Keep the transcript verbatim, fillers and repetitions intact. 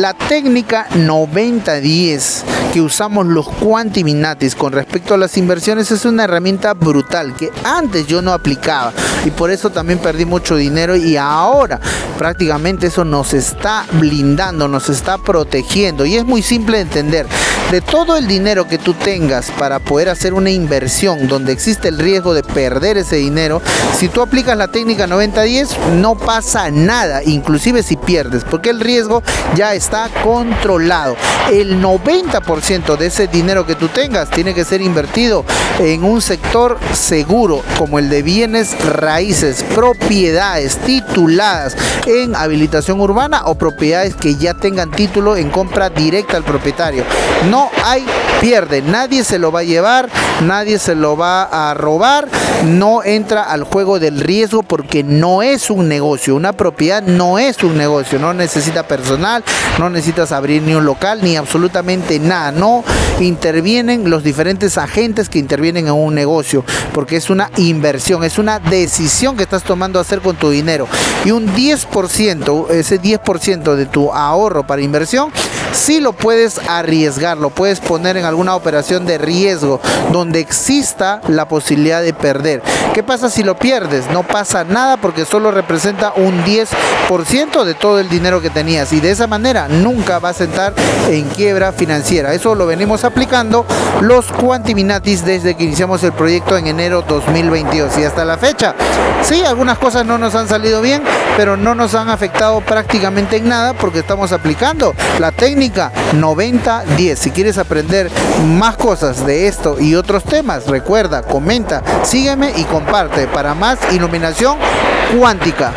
La técnica noventa diez que usamos los Quantiminatis con respecto a las inversiones es una herramienta brutal que antes yo no aplicaba y por eso también perdí mucho dinero, y ahora prácticamente eso nos está blindando, nos está protegiendo, y es muy simple de entender. De todo el dinero que tú tengas para poder hacer una inversión donde existe el riesgo de perder ese dinero, si tú aplicas la técnica noventa diez no pasa nada, inclusive si pierdes, porque el riesgo ya está controlado. El noventa por ciento de ese dinero que tú tengas tiene que ser invertido en un sector seguro como el de bienes raíces, propiedades tituladas en habilitación urbana o propiedades que ya tengan título en compra directa al propietario. No hay pierde, nadie se lo va a llevar, nadie se lo va a robar, no entra al juego del riesgo porque no es un negocio. Una propiedad no es un negocio, no necesita personal, no necesitas abrir ni un local ni absolutamente nada, no intervienen los diferentes agentes que intervienen en un negocio, porque es una inversión, es una decisión que estás tomando hacer con tu dinero, y un diez por ciento, ese diez por ciento de tu ahorro para inversión sí lo puedes arriesgar, lo puedes poner en alguna operación de riesgo donde exista la posibilidad de perder. ¿Qué pasa si lo pierdes? No pasa nada porque solo representa un diez por ciento de todo el dinero que tenías, y de esa manera nunca vas a entrar en quiebra financiera. Eso lo venimos aplicando los Quantiminatis desde que iniciamos el proyecto en enero dos mil veintidós y hasta la fecha. Sí, algunas cosas no nos han salido bien, pero no nos han afectado prácticamente en nada porque estamos aplicando la técnica noventa diez. Si quieres aprender más cosas de esto y otros temas, recuerda, comenta, sígueme y comparte para más iluminación cuántica.